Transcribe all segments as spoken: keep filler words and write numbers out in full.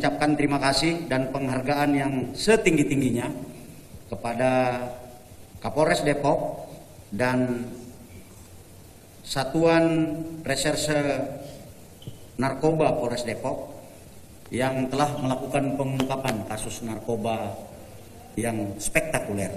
mengucapkan terima kasih dan penghargaan yang setinggi-tingginya kepada Kapolres Depok dan Satuan Reserse Narkoba Polres Depok yang telah melakukan pengungkapan kasus narkoba yang spektakuler.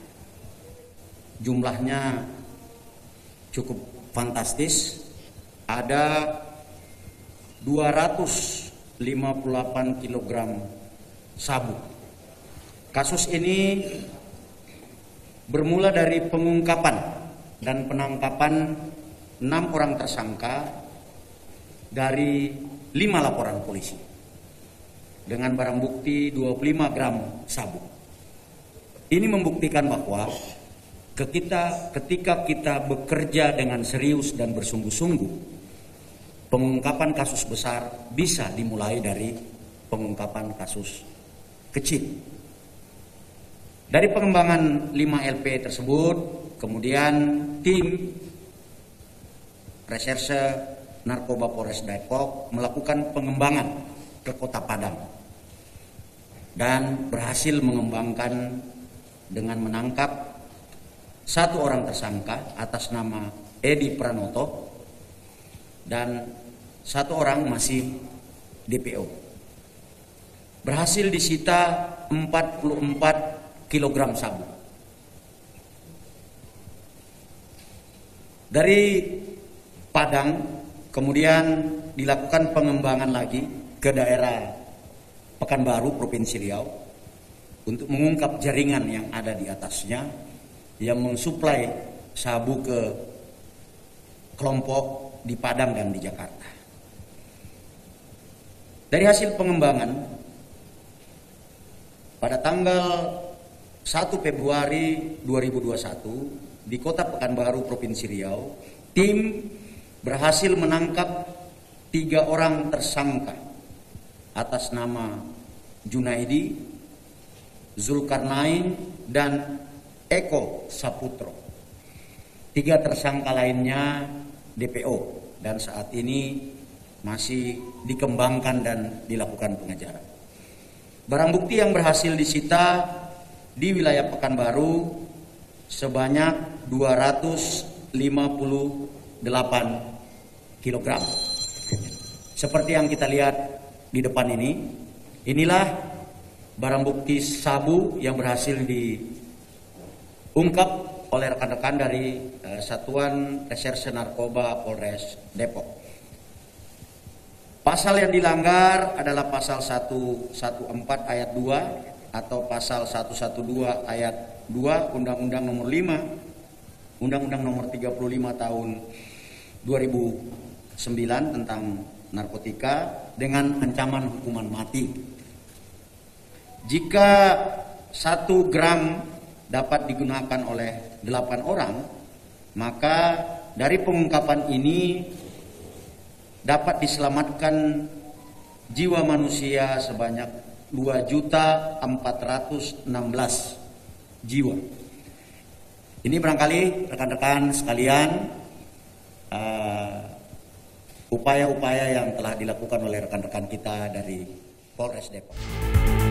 Jumlahnya cukup fantastis, ada dua ratus lima puluh delapan kilogram sabu. Kasus ini bermula dari pengungkapan dan penangkapan enam orang tersangka dari lima laporan polisi dengan barang bukti dua puluh lima gram sabu. Ini membuktikan bahwa ketika, ketika kita bekerja dengan serius dan bersungguh-sungguh, pengungkapan kasus besar bisa dimulai dari pengungkapan kasus kecil. Dari pengembangan lima L P tersebut, kemudian tim Reserse Narkoba Polres Depok melakukan pengembangan ke Kota Padang dan berhasil mengembangkan dengan menangkap satu orang tersangka atas nama Edi Pranoto dan satu orang masih D P O. Berhasil disita empat puluh empat kilogram sabu. Dari Padang kemudian dilakukan pengembangan lagi ke daerah Pekanbaru, Provinsi Riau, untuk mengungkap jaringan yang ada di atasnya yang mensuplai sabu ke kelompok di Padang dan di Jakarta. Dari hasil pengembangan, pada tanggal satu Februari dua ribu dua puluh satu di Kota Pekanbaru, Provinsi Riau, tim berhasil menangkap tiga orang tersangka atas nama Junaidi, Zulkarnain, dan Eko Saputro. Tiga tersangka lainnya D P O dan saat ini masih dikembangkan dan dilakukan pengejaran. Barang bukti yang berhasil disita di wilayah Pekanbaru sebanyak dua ratus lima puluh delapan kilogram. Seperti yang kita lihat di depan ini, inilah barang bukti sabu yang berhasil diungkap oleh rekan-rekan dari uh, Satuan Reserse Narkoba Polres Depok. Pasal yang dilanggar adalah pasal seratus empat belas ayat dua atau pasal seratus dua belas ayat dua Undang-Undang Nomor lima, Undang-Undang Nomor tiga puluh lima tahun dua ribu sembilan tentang narkotika dengan ancaman hukuman mati. Jika satu gram dapat digunakan oleh delapan orang, maka dari pengungkapan ini dapat diselamatkan jiwa manusia sebanyak dua juta empat ratus enam belas jiwa. Ini barangkali rekan-rekan sekalian uh, upaya-upaya yang telah dilakukan oleh rekan-rekan kita dari Polres Depok.